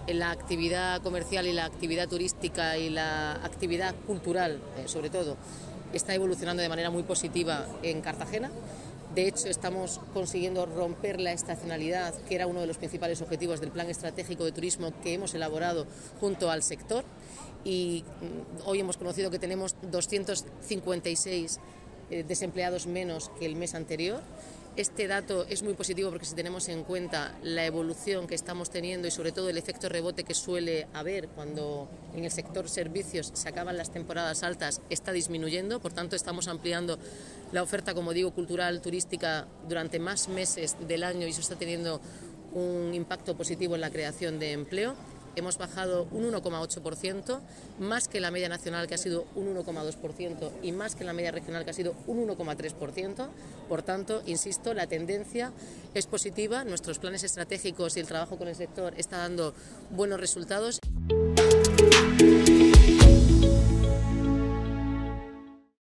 la actividad comercial y la actividad turística y la actividad cultural, sobre todo, está evolucionando de manera muy positiva en Cartagena. De hecho, estamos consiguiendo romper la estacionalidad, que era uno de los principales objetivos del Plan Estratégico de Turismo que hemos elaborado junto al sector. Y hoy hemos conocido que tenemos 256 desempleados menos que el mes anterior. Este dato es muy positivo porque si tenemos en cuenta la evolución que estamos teniendo y sobre todo el efecto rebote que suele haber cuando en el sector servicios se acaban las temporadas altas, está disminuyendo. Por tanto, estamos ampliando la oferta, como digo, cultural, turística durante más meses del año y eso está teniendo un impacto positivo en la creación de empleo. Hemos bajado un 1,8%, más que la media nacional, que ha sido un 1,2%, y más que la media regional, que ha sido un 1,3%. Por tanto, insisto, la tendencia es positiva, nuestros planes estratégicos y el trabajo con el sector está dando buenos resultados.